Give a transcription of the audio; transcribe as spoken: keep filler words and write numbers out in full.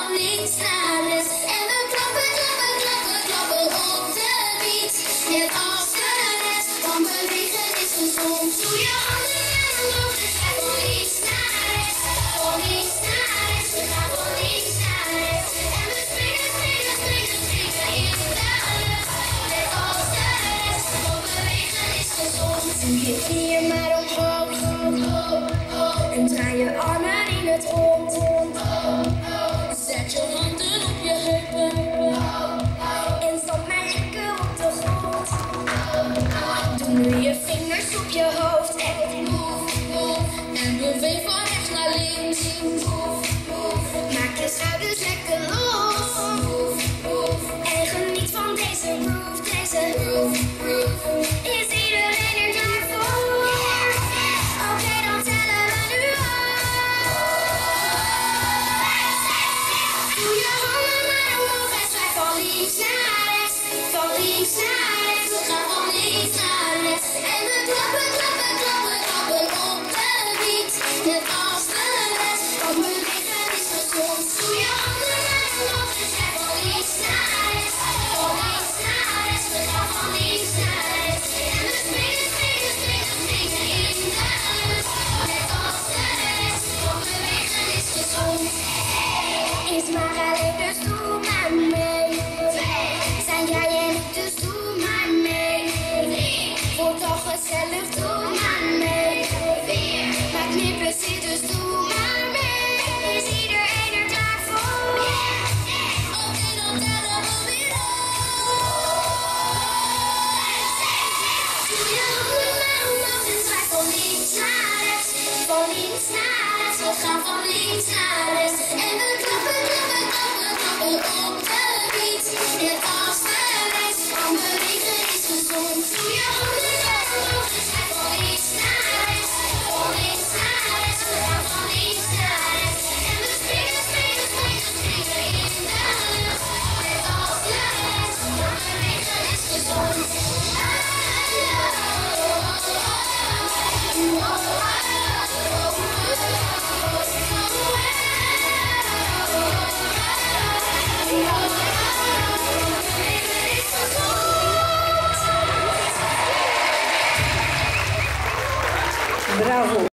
van links naar rechts. En we klappen, klappen, klappen, klappen op de beat. Net als de rest, want bewegen is gezond. Doe je handen naar omhoog, dus ga van links naar rechts. Van links naar rechts, we gaan van links naar rechts. En we springen, springen, springen, springen in de lucht. Net als de rest, want bewegen is gezond. Doe je knieën maar omhoog, en draai je armen in het rond. Zet je handen op je heupen en stamp maar lekker op de grond. Doe nu je vingers op je hoofd en move, move. En beweeg van rechts naar links. Maak je schouders lekker los. En geniet van deze groove, deze groove. Is iedereen er klaar voor? Oké, dan tellen we nu af. Doe je handen maar omhoog en schrijf van links naar rechts. Van links naar rechts, we gaan van links naar rechts. En we klappen, klappen, klappen, klappen op de beat. Net als de rest, want bewegen is gezond. Doe je handen maar omhoog en schrijf van links naar rechts. Van links naar rechts, we gaan van links naar rechts. En we springen, springen, springen, springen in de lucht. Net als de rest, want bewegen is gezond. Is maar alleen, dus doe maar mee. Zijn jij en ik, dus doe maar mee. Wordt al gezellig, doe maar mee. Maakt niet plezier, dus doe maar mee. Is iedereen er klaar voor? Oké, dan tellen we weer af. Doe je handen maar omhoog en schrijf van links naar rechts. Van links naar rechts, we gaan van links naar rechts. En we klappen, klappen, klappen, klappen op de beat. Net als de rest, want bewegen is gezond. Doe je handen maar omhoog en schrijf van links naar rechts. Van links naar rechts, we gaan van links naar rechts. En we springen, springen, springen, springen in de lucht. Net als de rest, want bewegen is gezond. Bravo.